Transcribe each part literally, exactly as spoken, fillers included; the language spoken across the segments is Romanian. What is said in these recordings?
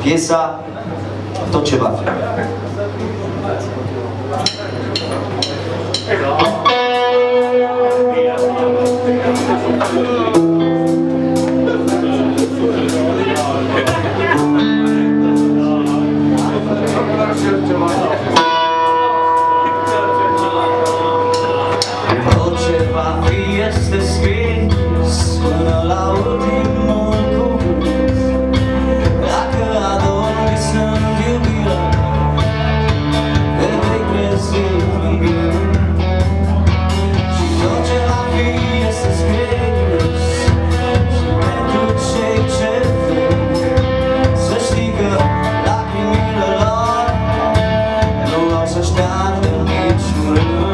Piesa Tot ce va fi. Tot ce va fi este scris până la ultimul cuvânt. Dacă adormi visând iubirea, te vei trezi în gând. Și tot ce va fi este scris și pentru cei ce vin, să știi că lacrimile lor nu au să șteargă niciun rând.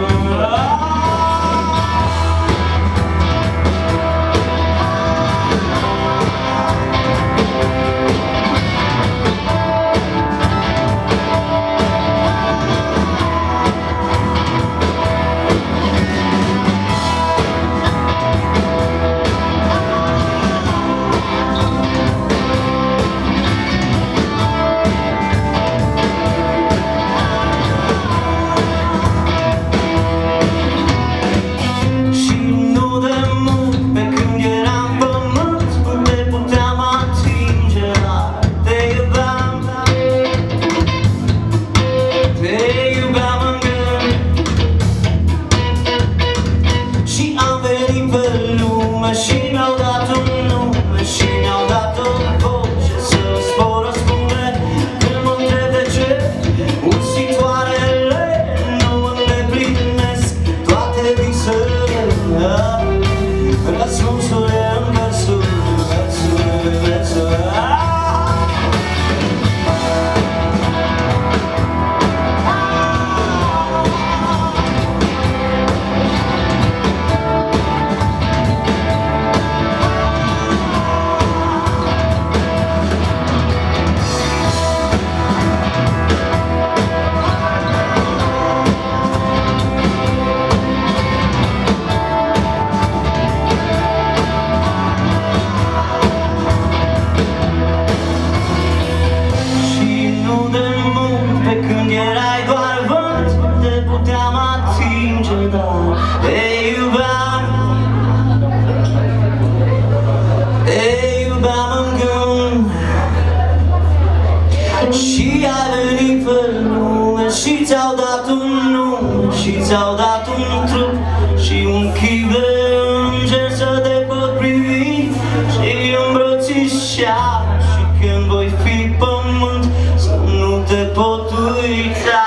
Și ți-au dat un nume, și ți-au dat un trup și un chip de înger să te pot privi și îmbrățișa. Și când voi fi pământ, să nu te pot uita.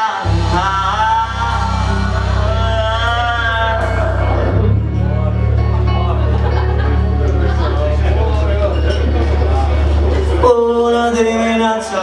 Bună dimineața!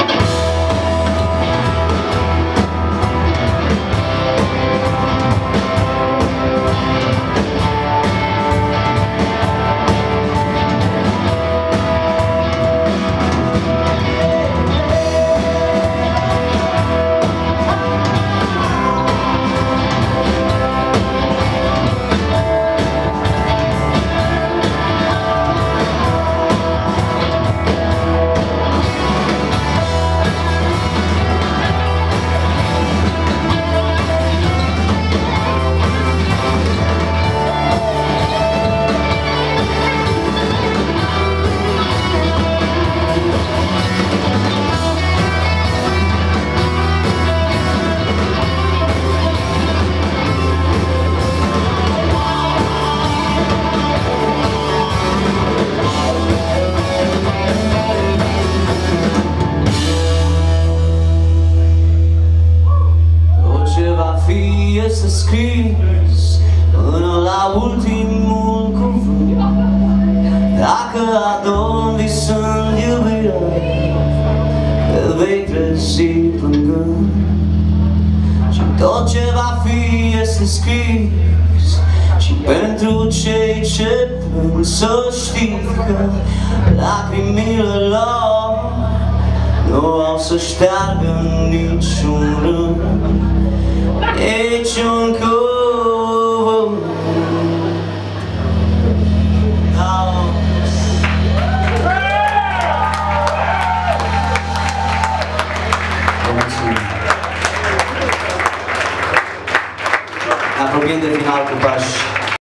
Este scris până la ultimul cuvânt. Dacă adormi visând iubirea, te vei trezi plângând. Și tot ce va fi este scris și pentru cei ce plâng, să știi că lacrimile lor nu au să șteargă niciun rând. Niciun cuvânt. Daos. apropiem de final cu pași